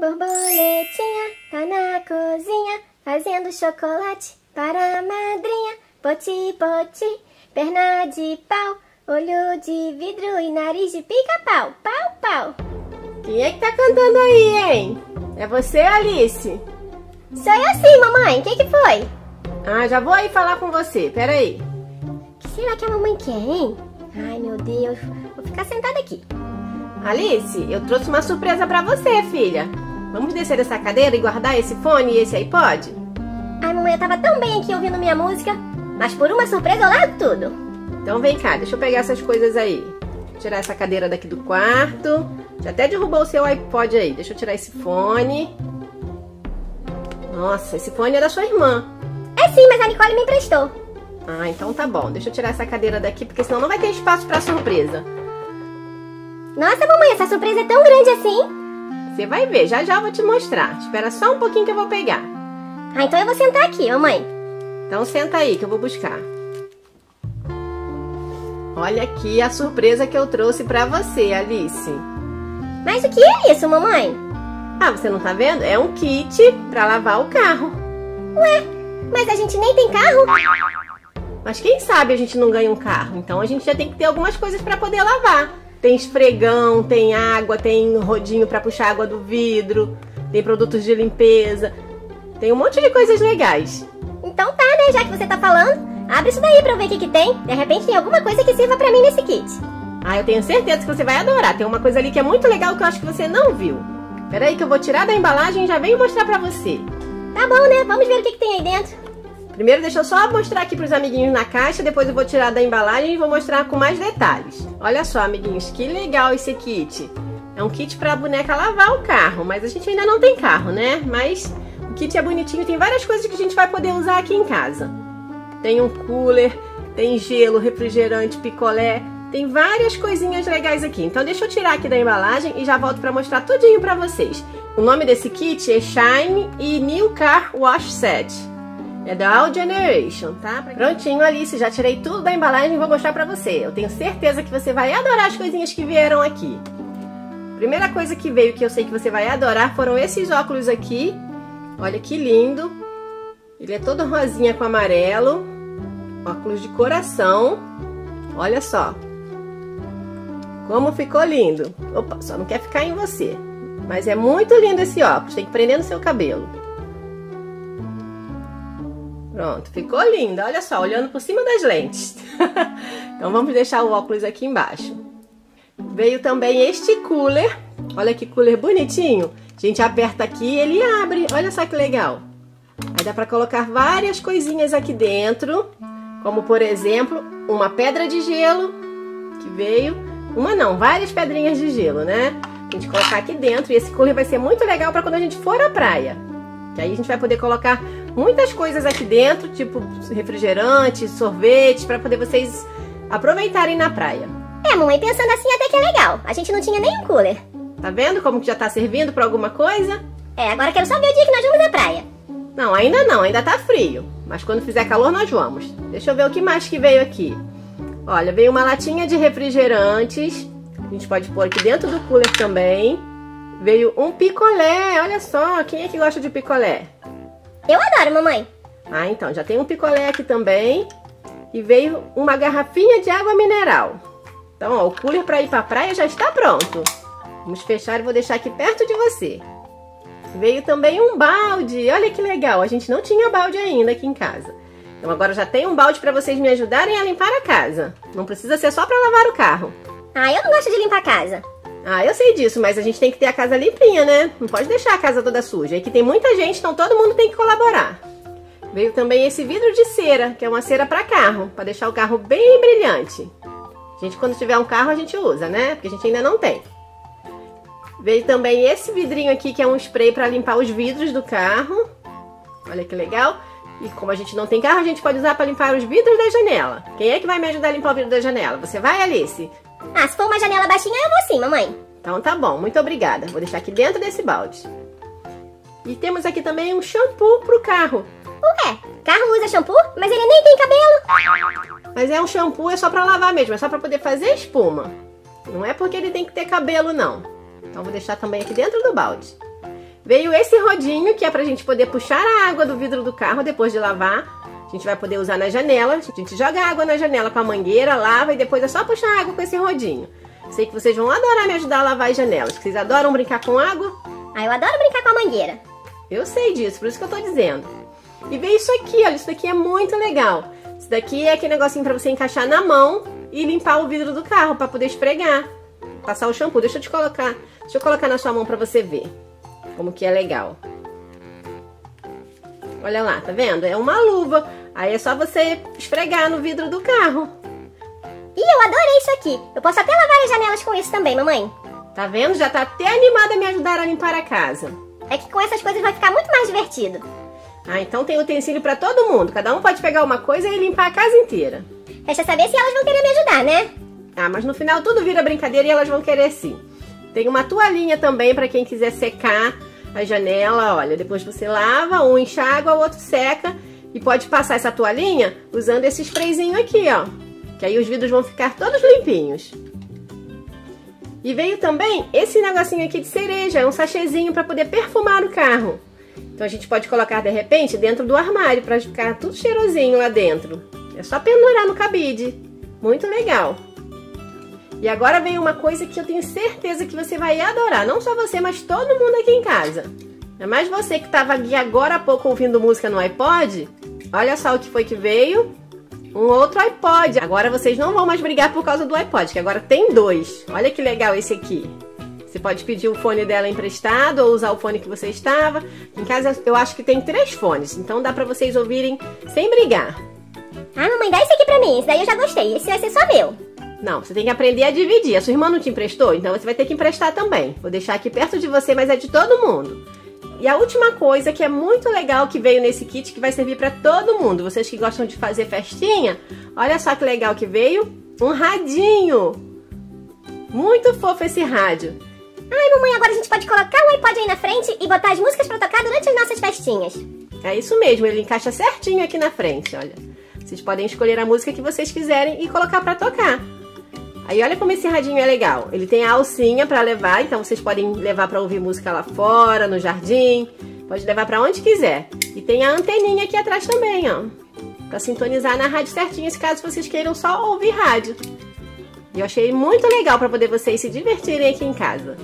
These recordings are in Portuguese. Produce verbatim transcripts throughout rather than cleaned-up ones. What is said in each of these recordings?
Borboletinha tá na cozinha, fazendo chocolate para a madrinha. Poti, poti, perna de pau, olho de vidro e nariz de pica-pau. Pau, pau. Quem é que tá cantando aí, hein? É você, Alice? Sou eu sim, mamãe. O que que foi? Ah, já vou aí falar com você. Pera aí. O que será que a mamãe quer, hein? Ai, meu Deus. Vou ficar sentada aqui. Alice, eu trouxe uma surpresa pra você, filha. Vamos descer dessa cadeira e guardar esse fone e esse iPod? Ai, mamãe, eu tava tão bem aqui ouvindo minha música, mas por uma surpresa eu largo tudo. Então vem cá, deixa eu pegar essas coisas aí. Tirar essa cadeira daqui do quarto. Já até derrubou o seu iPod aí. Deixa eu tirar esse fone. Nossa, esse fone é da sua irmã. É sim, mas a Nicole me emprestou. Ah, então tá bom. Deixa eu tirar essa cadeira daqui, porque senão não vai ter espaço pra surpresa. Nossa, mamãe, essa surpresa é tão grande assim? Você vai ver, já já eu vou te mostrar. Espera só um pouquinho que eu vou pegar. Ah, então eu vou sentar aqui, mamãe. Então senta aí que eu vou buscar. Olha aqui a surpresa que eu trouxe pra você, Alice. Mas o que é isso, mamãe? Ah, você não tá vendo? É um kit pra lavar o carro. Ué, mas a gente nem tem carro? Mas quem sabe a gente não ganha um carro. Então a gente já tem que ter algumas coisas pra poder lavar. Tem esfregão, tem água, tem rodinho pra puxar água do vidro, tem produtos de limpeza, tem um monte de coisas legais. Então tá, né? Já que você tá falando, abre isso daí pra eu ver o que que tem. De repente tem alguma coisa que sirva pra mim nesse kit. Ah, eu tenho certeza que você vai adorar. Tem uma coisa ali que é muito legal que eu acho que você não viu. Pera aí que eu vou tirar da embalagem e já venho mostrar pra você. Tá bom, né? Vamos ver o que que tem aí dentro. Primeiro deixa eu só mostrar aqui pros amiguinhos na caixa, depois eu vou tirar da embalagem e vou mostrar com mais detalhes. Olha só, amiguinhos, que legal esse kit. É um kit pra boneca lavar o carro, mas a gente ainda não tem carro, né? Mas o kit é bonitinho, tem várias coisas que a gente vai poder usar aqui em casa. Tem um cooler, tem gelo, refrigerante, picolé, tem várias coisinhas legais aqui. Então deixa eu tirar aqui da embalagem e já volto pra mostrar tudinho pra vocês. O nome desse kit é Shine e New Car Wash Set. É da All Generation, tá? Prontinho, Alice, já tirei tudo da embalagem e vou mostrar pra você. Eu tenho certeza que você vai adorar as coisinhas que vieram aqui. Primeira coisa que veio que eu sei que você vai adorar foram esses óculos aqui. Olha que lindo. Ele é todo rosinha com amarelo. Óculos de coração. Olha só. Como ficou lindo. Opa, só não quer ficar em você. Mas é muito lindo esse óculos. Tem que prender no seu cabelo. Pronto, ficou lindo. Olha só, olhando por cima das lentes. Então vamos deixar o óculos aqui embaixo. Veio também este cooler. Olha que cooler bonitinho. A gente aperta aqui e ele abre. Olha só que legal. Aí dá pra colocar várias coisinhas aqui dentro. Como por exemplo, uma pedra de gelo que veio. Uma não, várias pedrinhas de gelo, né? A gente colocar aqui dentro. E esse cooler vai ser muito legal pra quando a gente for à praia. Que aí a gente vai poder colocar muitas coisas aqui dentro, tipo refrigerante, sorvete, para poder vocês aproveitarem na praia. É, mamãe, pensando assim até que é legal. A gente não tinha nenhum cooler. Tá vendo como que já tá servindo para alguma coisa? É, agora quero só ver o dia que nós vamos à praia. Não, ainda não, ainda tá frio. Mas quando fizer calor nós vamos. Deixa eu ver o que mais que veio aqui. Olha, veio uma latinha de refrigerantes. A gente pode pôr aqui dentro do cooler também. Veio um picolé, olha só, quem é que gosta de picolé? Eu adoro, mamãe. Ah, então, já tem um picolé aqui também. E veio uma garrafinha de água mineral. Então, ó, o cooler para ir para a praia já está pronto. Vamos fechar e vou deixar aqui perto de você. Veio também um balde, olha que legal, a gente não tinha balde ainda aqui em casa. Então agora já tem um balde para vocês me ajudarem a limpar a casa. Não precisa ser só para lavar o carro. Ah, eu não gosto de limpar a casa. Ah, eu sei disso, mas a gente tem que ter a casa limpinha, né? Não pode deixar a casa toda suja. Aqui tem muita gente, então todo mundo tem que colaborar. Veio também esse vidro de cera, que é uma cera para carro, para deixar o carro bem brilhante. A gente, quando tiver um carro, a gente usa, né? Porque a gente ainda não tem. Veio também esse vidrinho aqui, que é um spray para limpar os vidros do carro. Olha que legal. E como a gente não tem carro, a gente pode usar para limpar os vidros da janela. Quem é que vai me ajudar a limpar o vidro da janela? Você vai, Alice? Ah, se for uma janela baixinha, eu vou sim, mamãe. Então tá bom, muito obrigada. Vou deixar aqui dentro desse balde. E temos aqui também um shampoo pro carro. Ué, carro usa shampoo? Mas ele nem tem cabelo. Mas é um shampoo, é só pra lavar mesmo, é só pra poder fazer espuma. Não é porque ele tem que ter cabelo, não. Então vou deixar também aqui dentro do balde. Veio esse rodinho que é pra gente poder puxar a água do vidro do carro depois de lavar. A gente vai poder usar na janela. A gente joga a água na janela com a mangueira, lava e depois é só puxar a água com esse rodinho. Sei que vocês vão adorar me ajudar a lavar as janelas. Vocês adoram brincar com água? Ah, eu adoro brincar com a mangueira. Eu sei disso, por isso que eu tô dizendo. E veio isso aqui, olha, isso daqui é muito legal. Isso daqui é aquele negocinho pra você encaixar na mão e limpar o vidro do carro pra poder esfregar. Passar o shampoo. Deixa eu te colocar, deixa eu colocar na sua mão pra você ver como que é legal. Olha lá, tá vendo? É uma luva. Aí é só você esfregar no vidro do carro. Ih, eu adorei isso aqui. Eu posso até lavar as janelas com isso também, mamãe. Tá vendo? Já tá até animada a me ajudar a limpar a casa. É que com essas coisas vai ficar muito mais divertido. Ah, então tem utensílio pra todo mundo. Cada um pode pegar uma coisa e limpar a casa inteira. Resta saber se elas vão querer me ajudar, né? Ah, mas no final tudo vira brincadeira e elas vão querer sim. Tem uma toalhinha também pra quem quiser secar a janela. Olha, depois você lava, um enxágua, o outro seca. E pode passar essa toalhinha usando esse sprayzinho aqui, ó. Que aí os vidros vão ficar todos limpinhos. E veio também esse negocinho aqui de cereja. É um sachêzinho pra poder perfumar o carro. Então a gente pode colocar de repente dentro do armário pra ficar tudo cheirosinho lá dentro. É só pendurar no cabide. Muito legal. E agora vem uma coisa que eu tenho certeza que você vai adorar. Não só você, mas todo mundo aqui em casa. É mais você que estava aqui agora há pouco ouvindo música no iPod. Olha só o que foi que veio. Um outro iPod. Agora vocês não vão mais brigar por causa do iPod, que agora tem dois. Olha que legal esse aqui. Você pode pedir o fone dela emprestado ou usar o fone que você estava. Em casa eu acho que tem três fones, então dá pra vocês ouvirem sem brigar. Ah, mamãe, dá esse aqui pra mim. Esse daí eu já gostei. Esse vai ser só meu. Não, você tem que aprender a dividir. A sua irmã não te emprestou? Então você vai ter que emprestar também. Vou deixar aqui perto de você, mas é de todo mundo. E a última coisa que é muito legal que veio nesse kit, que vai servir pra todo mundo. Vocês que gostam de fazer festinha, olha só que legal que veio. Um radinho. Muito fofo esse rádio. Ai, mamãe, agora a gente pode colocar o iPod aí na frente e botar as músicas pra tocar durante as nossas festinhas. É isso mesmo, ele encaixa certinho aqui na frente, olha. Vocês podem escolher a música que vocês quiserem e colocar pra tocar. Aí olha como esse radinho é legal. Ele tem a alcinha pra levar, então vocês podem levar pra ouvir música lá fora, no jardim. Pode levar pra onde quiser. E tem a anteninha aqui atrás também, ó. Pra sintonizar na rádio certinho, se caso vocês queiram só ouvir rádio. E eu achei muito legal pra poder vocês se divertirem aqui em casa.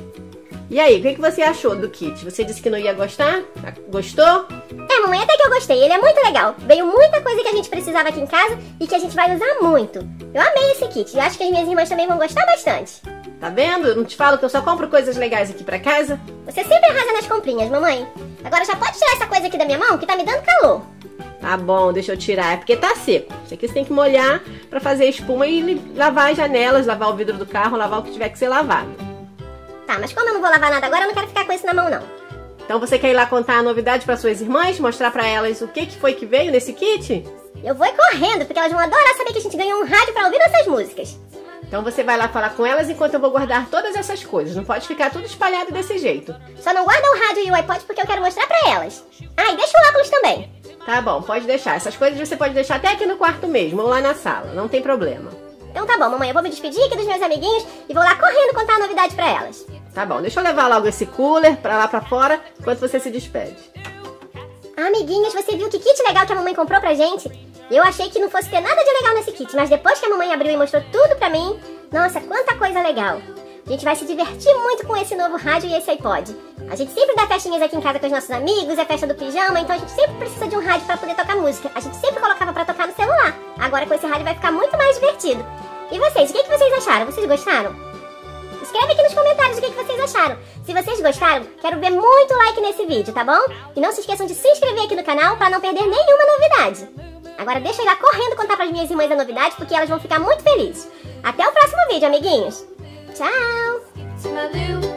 E aí, o que você achou do kit? Você disse que não ia gostar? Gostou? É, mamãe, até que eu gostei. Ele é muito legal. Veio muita coisa que a gente precisava aqui em casa e que a gente vai usar muito. Eu amei esse kit e acho que as minhas irmãs também vão gostar bastante. Tá vendo? Eu não te falo que eu só compro coisas legais aqui pra casa? Você sempre arrasa nas comprinhas, mamãe. Agora já pode tirar essa coisa aqui da minha mão que tá me dando calor. Tá bom, deixa eu tirar. É porque tá seco. Isso aqui você tem que molhar pra fazer espuma e lavar as janelas, lavar o vidro do carro, lavar o que tiver que ser lavado. Tá, mas como eu não vou lavar nada agora, eu não quero ficar com isso na mão, não. Então você quer ir lá contar a novidade para suas irmãs? Mostrar para elas o que, que foi que veio nesse kit? Eu vou ir correndo, porque elas vão adorar saber que a gente ganhou um rádio para ouvir nossas músicas. Então você vai lá falar com elas enquanto eu vou guardar todas essas coisas. Não pode ficar tudo espalhado desse jeito. Só não guarda o rádio e o iPod porque eu quero mostrar para elas. Ah, e deixa o óculos também. Tá bom, pode deixar. Essas coisas você pode deixar até aqui no quarto mesmo, ou lá na sala. Não tem problema. Então tá bom, mamãe. Eu vou me despedir aqui dos meus amiguinhos e vou lá correndo contar a novidade para elas. Tá bom, deixa eu levar logo esse cooler pra lá pra fora, enquanto você se despede. Amiguinhos, você viu que kit legal que a mamãe comprou pra gente? Eu achei que não fosse ter nada de legal nesse kit, mas depois que a mamãe abriu e mostrou tudo pra mim, nossa, quanta coisa legal. A gente vai se divertir muito com esse novo rádio e esse iPod. A gente sempre dá festinhas aqui em casa com os nossos amigos, é festa do pijama, então a gente sempre precisa de um rádio pra poder tocar música. A gente sempre colocava pra tocar no celular. Agora com esse rádio vai ficar muito mais divertido. E vocês, o que, que vocês acharam? Vocês gostaram? Escreve aqui nos comentários o que, que vocês acharam. Se vocês gostaram, quero ver muito like nesse vídeo, tá bom? E não se esqueçam de se inscrever aqui no canal pra não perder nenhuma novidade. Agora deixa eu ir lá correndo contar pras minhas irmãs a novidade, porque elas vão ficar muito felizes. Até o próximo vídeo, amiguinhos. Tchau!